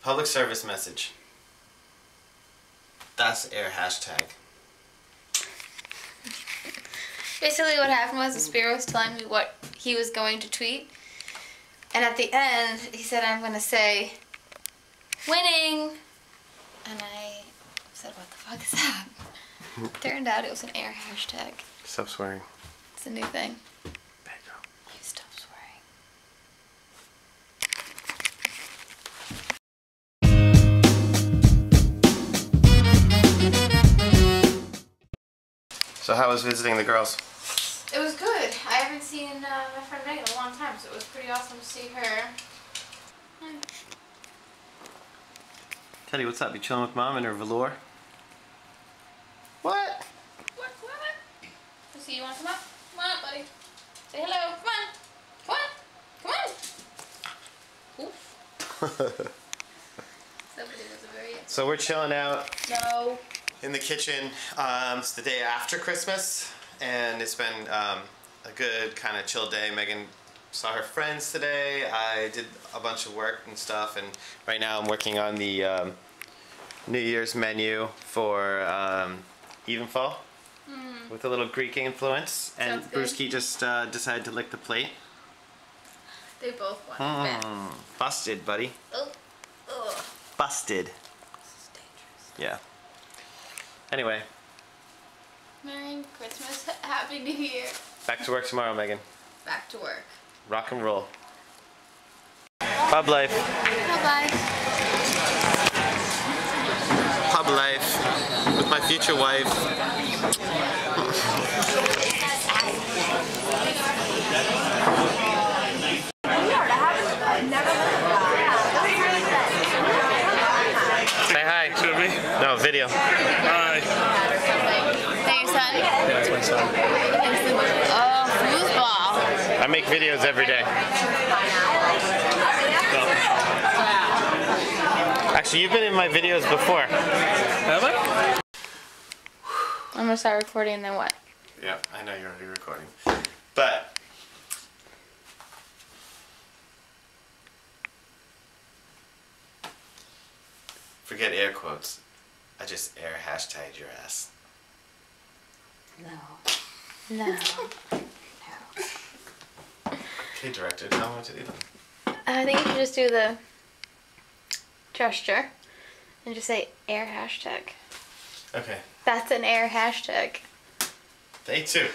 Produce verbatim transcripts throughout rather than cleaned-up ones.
Public service message. That's air hashtag. Basically what happened was the Spirit was telling me what he was going to tweet. And at the end, he said, I'm going to say, winning. And I said, what the fuck is that? Turned out it was an air hashtag. Stop swearing. It's a new thing. Bad girl. You stop swearing. So how was visiting the girls? It was good. I haven't seen uh, my friend Meg in a long time, so it was pretty awesome to see her. Hmm. Teddy, what's up? You chilling with Mom in her velour? What? What? What? You see, you want to come up? Come on, buddy. Say hello. Come on. Come on. Come on. Oof. Somebody was a very... So we're chilling out. No. In the kitchen. Um, it's the day after Christmas, and it's been um, a good kind of chill day. Megan saw her friends today. I did a bunch of work and stuff, and right now I'm working on the um, New Year's menu for um, Evenfall mm. with a little Greek influence. And Brewski just uh, decided to lick the plate. They both want mm. Busted, buddy. Oh. Ugh. Busted. This is dangerous. Yeah. Anyway. Merry Christmas. Happy New Year. Back to work tomorrow, Megan. Back to work. Rock and roll. Pub life. Pub life. Pub life with my future wife. Say hi. To me? No, video. Hi. Hey, your son? Yeah, that's my son. Oh, foosball. I make videos every day. Actually, you've been in my videos before. Have I? I'm gonna start recording and then what? Yeah, I know you're already recording. But forget air quotes. I just air hashtagged your ass. No. No. No. Okay, director, tell me what to do. I think you should just do the gesture and just say air hashtag. Okay. That's an air hashtag. Day two.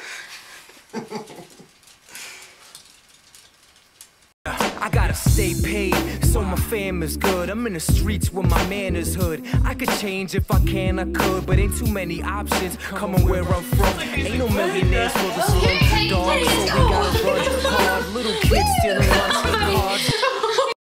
I gotta stay paid, so my fam is good. I'm in the streets with my manners hood. I could change if I can, I could, but ain't too many options coming where I'm from. Ain't no millionaires for the slum.